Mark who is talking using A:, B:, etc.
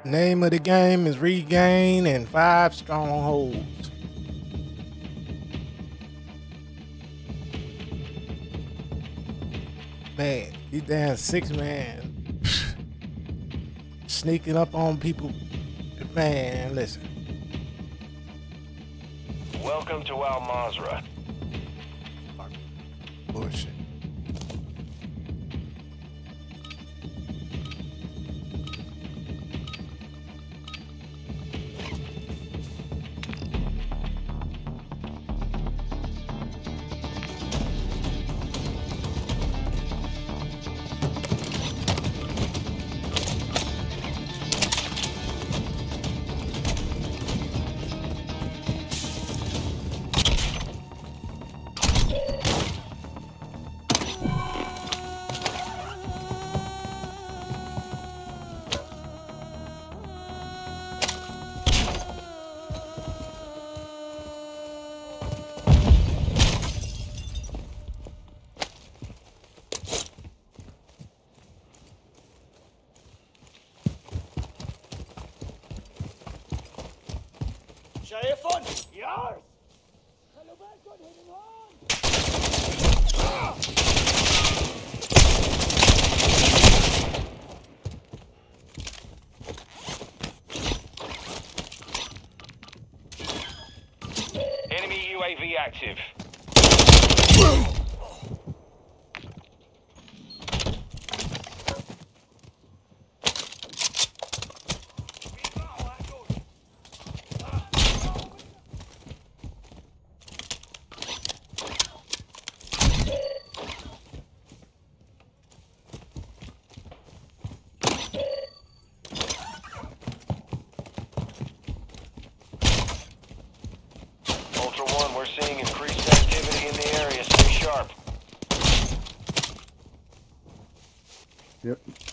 A: Name of the game is Regain and 5 Strongholds. Man, you damn 6-man sneaking up on people. Man, listen.
B: Welcome to Al Mazrah.
A: Bullshit.
C: شايفهم؟ يارس خلوا بالكم هنا هون.
B: Enemy UAV active. Ultra One, we're seeing increased activity in the area. Stay sharp.
D: Yep.